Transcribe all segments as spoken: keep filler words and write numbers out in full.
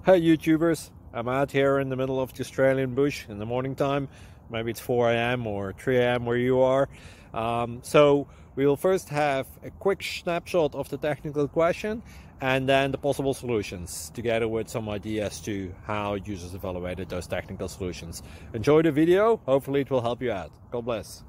Hey YouTubers, I'm out here in the middle of the Australian bush in the morning time. Maybe it's four A M or three A M where you are. Um, so we'll first have a quick snapshot of the technical question and then the possible solutions, together with some ideas to how users evaluated those technical solutions. Enjoy the video, hopefully it will help you out. God bless.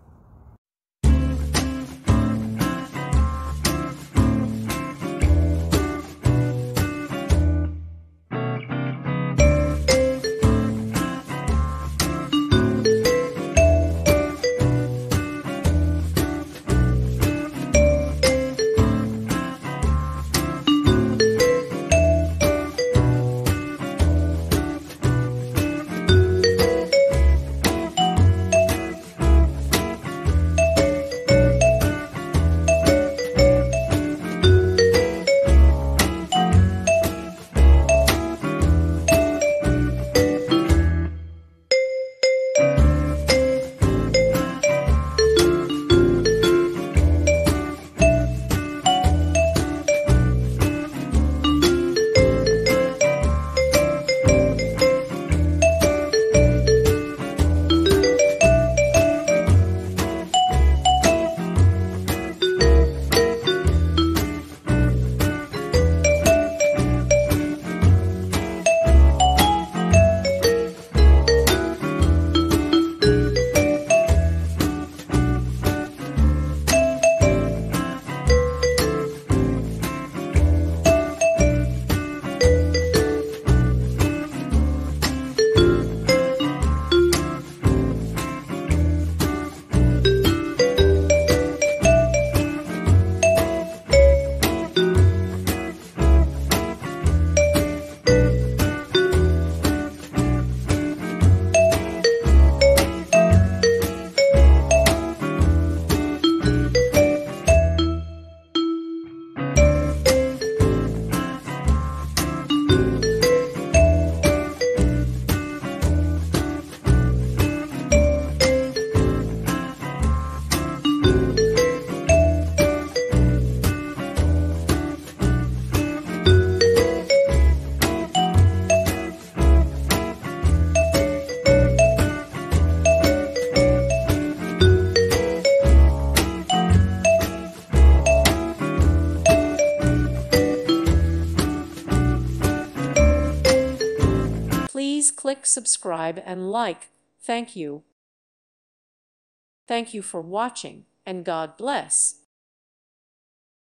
Please click subscribe and like. Thank you. Thank you for watching, and God bless.